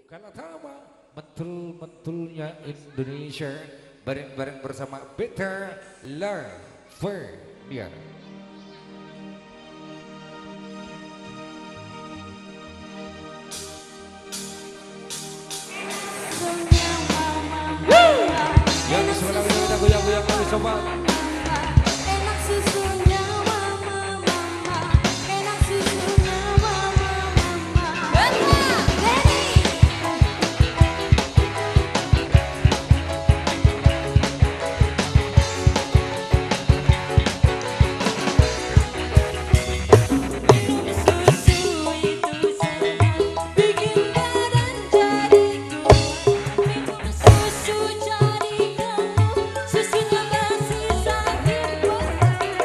Kalatama, mentul-mentulnya Indonesia, bareng-bareng bersama Beta Lavernia. Yang sebelah kita goyang-goyang lagi sobat. Enak susunya mama mama, enak susunya mama mama. Ready? Minum susu itu sehat, bikin badan jadi kuat. Minum susu jadi gemuk, susunya masih sakit perut.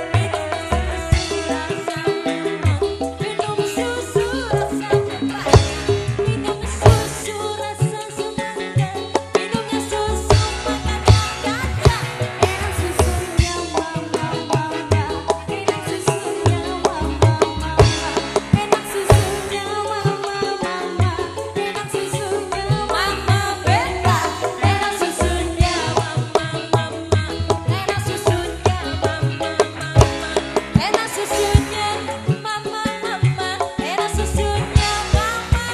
Minum susu rasa lemon, minum susu rasa pepaya, minum susu rasa semangka, minumnya susu makannya gajah. Enak susunya mama mama, enak susunya mama mama, enak susunya mama mama, enak susunya mama Beta, enak susunya mama mama, enak susunya mama mama, enak susunya mama mama, enak susunya mama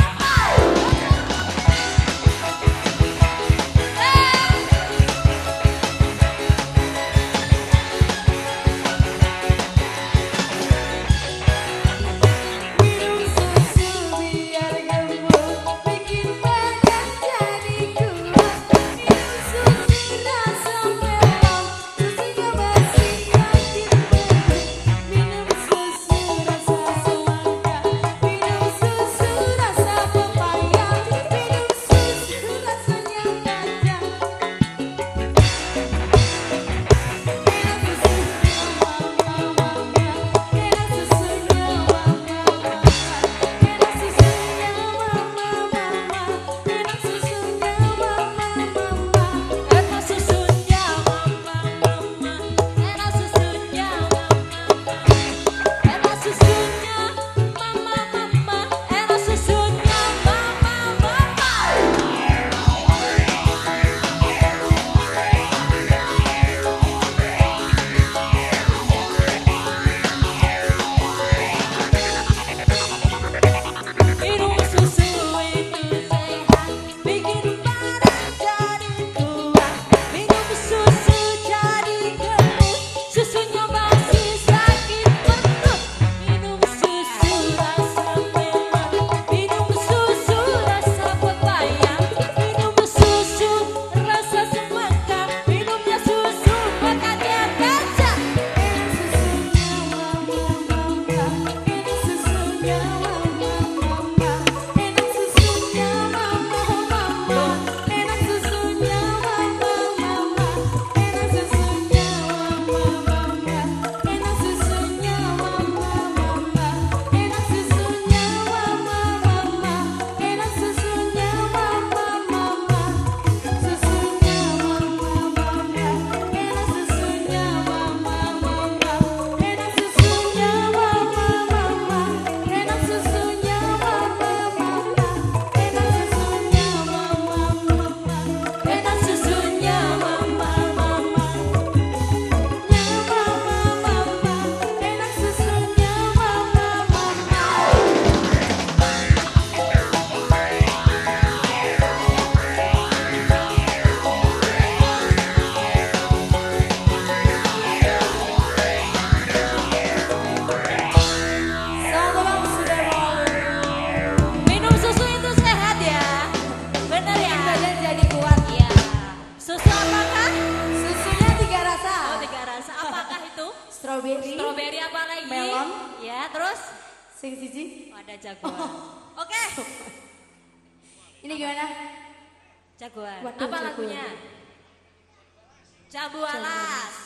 Minum susu biar gemuk, bikin badan jadi kuat. Minum susu rasa melon, susunya masih sakit perut. Minum susu rasa semangka, minum susu rasa pepaya, minum susu rasanya gajah. Enak susunya mama mama, enak susunya mama mama, enak susunya mama mama, enak susunya mama mama, enak susunya mama mama, enak susunya mama mama, enak susunya mama mama, enak susunya Minum susu itu sehat, bikin badan jadi kuat. Minum susu jadi gemuk, susunya masih sakit perut. Minum susu rasa melon, minum susu rasa pepaya, minum susu rasa semangka, minumnya susu makannya gajah. Enak susunya mama mama, enak susunya mama mama, enak susunya mama mama, enak susunya mama mama, enak susunya mama mama, enak susunya mama mama, enak susunya mama mama, enak susunya mama mama, susunya mama mama, enak susunya mama mama, enak susunya mama mama, enak susunya mama mama, enak susunya mama mama, enak susunya mama mama, enak susunya Salam sudah mau. Minum susu itu sehat ya, bener ya. Badan jadi kuat ya. Susu apakah? Susunya 3 rasa. Oh 3 rasa. Apakah itu? Strawberry. Strawberry apa lagi? Melon. Ya terus? Sing siji. Oh, ada jagoan. Oke. Ini gimana? Jagoan. Waduh, apa lagunya? Jambu alas.